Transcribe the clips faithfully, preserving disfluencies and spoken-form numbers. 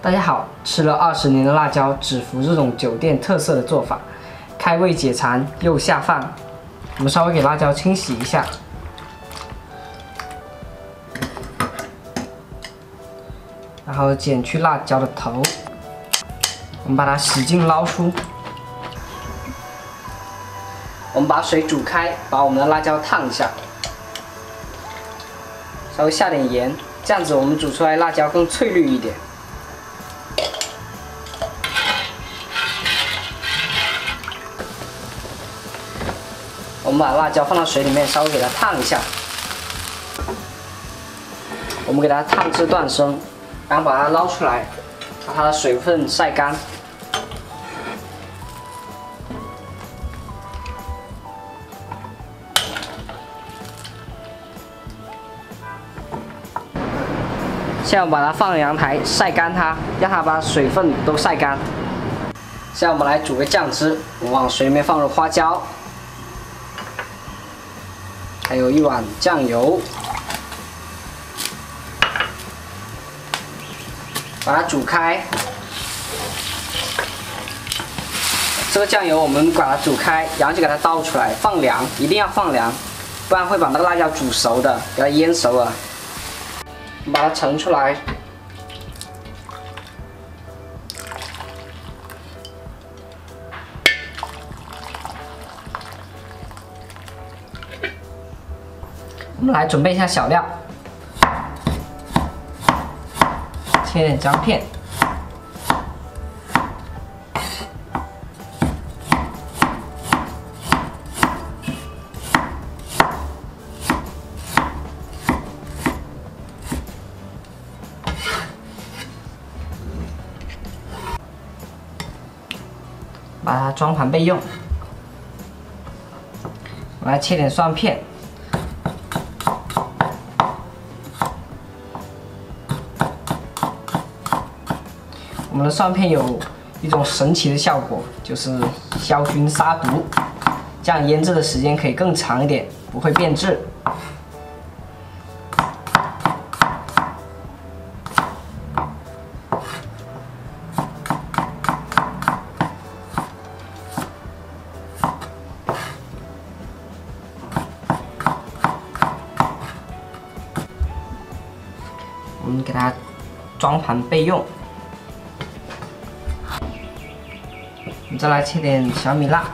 大家好，吃了二十年的辣椒，只服这种酒店特色的做法，开胃解馋又下饭。我们稍微给辣椒清洗一下，然后剪去辣椒的头，我们把它洗净捞出。我们把水煮开，把我们的辣椒烫一下，稍微下点盐，这样子我们煮出来辣椒更翠绿一点。 我们把辣椒放到水里面，稍微给它烫一下。我们给它烫至断生，然后把它捞出来，把它的水分晒干。现在我们把它放阳台晒干它，让它把水分都晒干。现在我们来煮个酱汁，我们往水里面放入花椒。 还有一碗酱油，把它煮开。这个酱油我们把它煮开，然后就给它倒出来，放凉，一定要放凉，不然会把那个辣椒煮熟的，给它腌熟了。我们把它盛出来。 我们来准备一下小料，切点姜片，把它装盘备用。我来切点蒜片。 我们的蒜片有一种神奇的效果，就是消菌杀毒，这样腌制的时间可以更长一点，不会变质。我们给它装盘备用。 我们再来切点小米辣，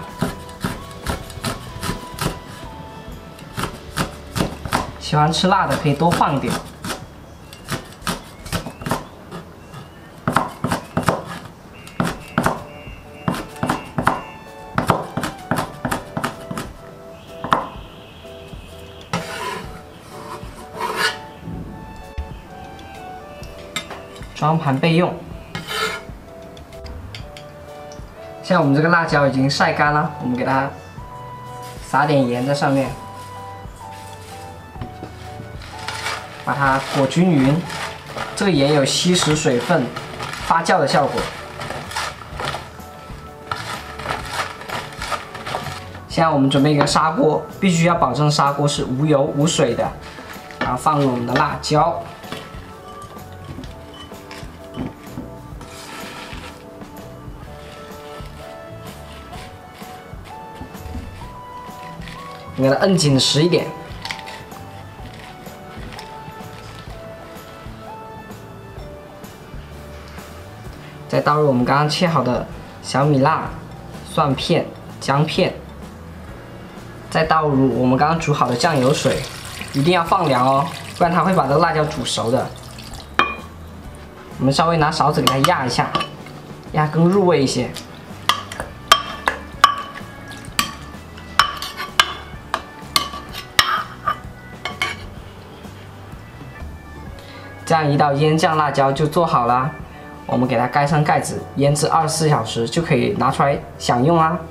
喜欢吃辣的可以多放一点。装盘备用。 现在我们这个辣椒已经晒干了，我们给它撒点盐在上面，把它裹均匀。这个盐有吸食水分、发酵的效果。现在我们准备一个砂锅，必须要保证砂锅是无油无水的，然后放入我们的辣椒。 给它摁紧实一点，再倒入我们刚刚切好的小米辣、蒜片、姜片，再倒入我们刚刚煮好的酱油水，一定要放凉哦，不然它会把这个辣椒煮熟的。我们稍微拿勺子给它压一下，压更入味一些。 这样一道腌酱辣椒就做好了，我们给它盖上盖子，腌制二十四小时就可以拿出来享用啦。